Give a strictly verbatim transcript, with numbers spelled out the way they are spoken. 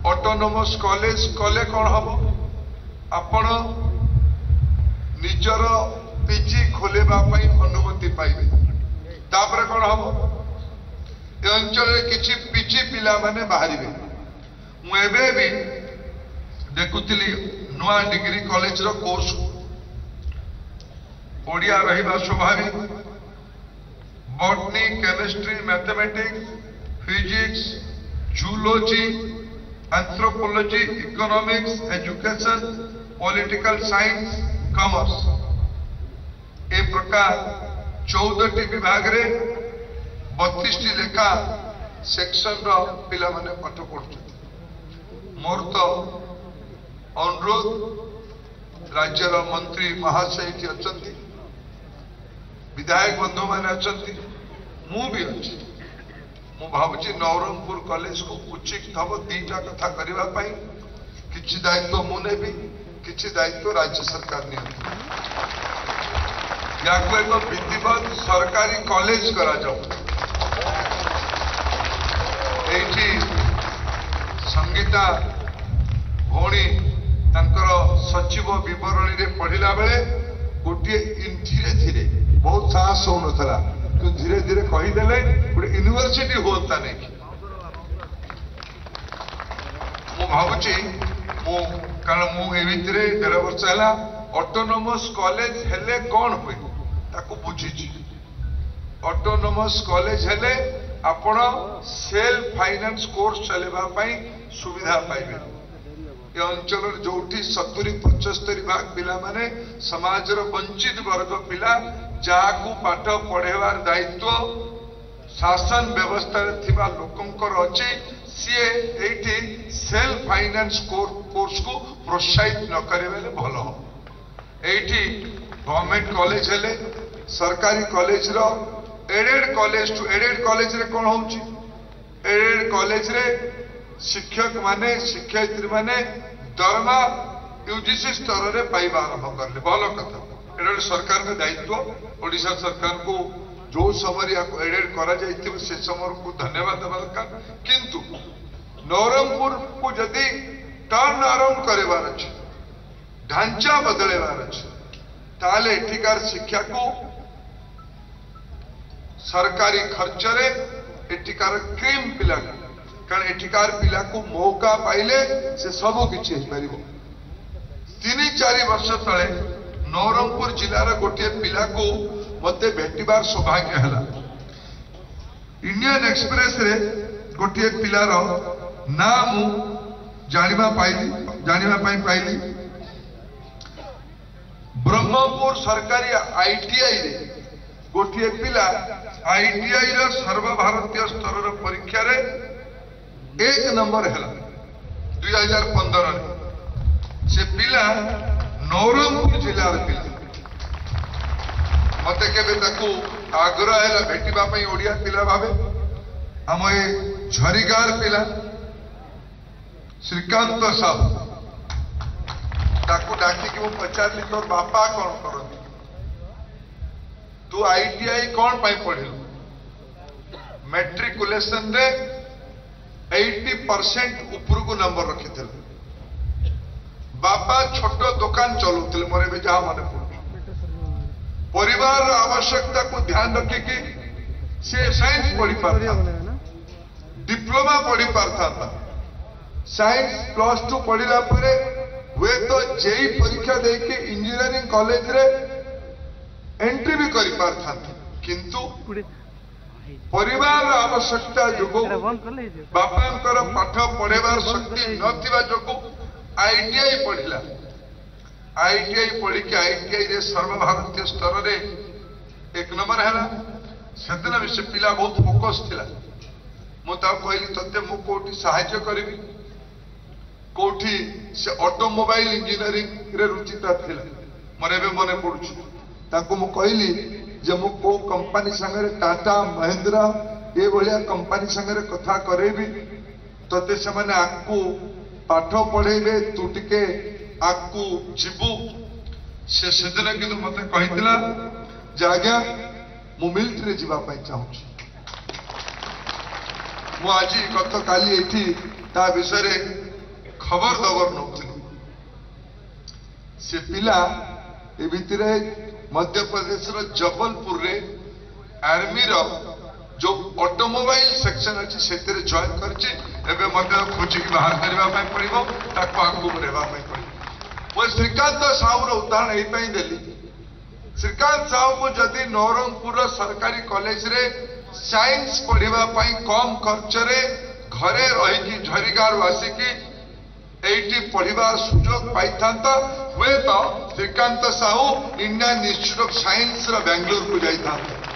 autonomous college कले कौन हम आपण निजर पीजी खोलवाई अनुमति पाइबे तापर कौन हम ए अंचल किसी पीजी पिला माने बाहर मुझे भी देखुली नुआ डिग्री कॉलेज रो कोर्स ओडिया रहिबा स्वाभाविक botany chemistry mathematics physics zoology anthropology economics education political science commerce ए प्रकार चौदह टी विभाग रे बत्तीस टी लेखा सेक्शन रो पिला माने पाठ पढ़ुछथि मोर तो अनुरोध राज्यर मंत्री महाशय जी अछंती विधायक बंधु मैंने अच्छी मु भी अच्छी मु भावुची नवरंगपुर कॉलेज को उचित हम दीटा कथा करने किसी दायित्व मु ने किसी दायित्व राज्य सरकार नि या एक विधिवत सरकारी कॉलेज करा जाऊ एठी संगीता भौणी तांकर सचिव विवरणी रे पढ़िला बेले गोटे धीरे धीरे बहुत साहस हो नाला तो धीरे धीरे कहीदेले गोटे यूनिवर्सिटी होता नहीं मु भावुची मु कारण मु ए भितरे डेढ़ वर्ष है ऑटोनोमस कॉलेज हेले कौन हुए ताको बुझीची ऑटोनोमस कॉलेज हेले आपण सेल्फ फाइनेंस कोर्स चलेबा पई सुविधा पाइबे ये अंचल जो सतुरी पचस्तरी भाग पिला माने समाज वंचित वर्ग पिला जहां पाठ पढ़ेवार दायित्व शासन व्यवस्था थिबा लोकंकर अछि सीए एठी सेल्फ फाइनेंस कोर्स को प्रोत्साहित न करेबेले भलो एठी गवर्नमेंट कॉलेज हेले सरकारी कॉलेज रो एडेड कॉलेज टू एडेड कॉलेज रे कोन होउची एडेड कॉलेज रे शिक्षक माने शिक्षयित्री माने दरमा यूजीसी स्तर रे पाइबा आरंभ करले भलो कथा एडे सरकार का दायित्व ओडिशा सरकार को जो समय एडेड करा जाइथिबो से समय को धन्यवाद देबा दरकार किंतु नवरंगपुर को जदी टर्न अराउंड करेबार अछि ढांचा बदलेबार अछि ताले एठिकार शिक्षा को सरकारी खर्च रे एठिकार क्रीम पिला कारण एठिकार पिला को मौका पाइले से सब किछि पार तीन चार वर्ष तले नवरंगपुर जिलार गोटे पिला को मते भेटिबार सौभाग्य है इंडियन एक्सप्रेस रे गोटे पिलार ना मु जानिबा पाइली जानिबा पाई पाइली ब्रह्मपुर सरकारी आईटीआई रे गोटे पिला आईटीआई रो सर्वभारतीय स्तर परीक्षा रे एक नंबर है दुई हजार पंद्रह से पिला नवरंगपुर जिलार पिला मत के आग्रह है भेटा ओडिया पिला भावे आम ए झरीगार पिला श्रीकांत साहू ताकू डाकिकी मु पचारि तोर बापा कौन करती तू आईटीआई कौन पाई पढ़िलु मेट्रिकुलेशन रे अस्सी परसेंट ऊपर को नंबर रखी थे बापा छोट दुकान चलुते मोर भी जहाँ मन पड़े परिवार आवश्यकता को ध्यान रखिकी से साइंस पढ़ी पारता डिप्लोमा पढ़ी पारता साइंस प्लस टू पढ़ला हुए तो जेई परीक्षा देके इंजीनियरिंग कॉलेज रे एंट्री भी कर पारता किंतु परिवार आवश्यकता जो बापा पाठ पढ़ेबार शक्ति नथिबा जो आईटीआई पढ़िला आईटीआई पढ़ी के आईटीआई रे सर्वभारतीय स्तर रे एक नंबर है से दिन भी से पिला बहुत फोकस थिला मुझे कहली ते मु कोठी सहायता करी कोठी से ऑटोमोबाइल इंजीनियरिंग रे रुचिता थिला मोर एबे मने पड़ुछ ताको मु कहली जे मु को कंपनी संगे टाटा महिंद्रा ये भलिया कंपनी संगे कथा करेबी तते से माने आकू पाठ पढ़ेबे तू टिके आकू जीवु से सेदिन किंतु मते कहितला जे आज्ञा मु मिलिटरी जीवा पई चाहूची मु आज गत काली एठी ता विषय खबर दबर नौथिलु से पिला ए भितरे मध्य प्रदेश रो जबलपुर रे आर्मी रो जो ऑटोमोबाइल सेक्शन अच्छी से जॉइन करछि एबे मते खोजिक बाहर करबा पई पड़िबो ताको आगु बढ़ेबा पई पड़िबो वो श्रीकांत साहू रो उदाहरण एई पई देली श्रीकांत साहू को जदि नवरंगपुर सरकारी कॉलेज रे साइंस पढ़िबा पई कम खर्च रे घरे रही की झरिगार आसिकी एटी पढ़िबार सुजोग पाइथांता हुए तो Srikant Sahu Indian Institute of Science रो बेंगलुरु को जाइथांता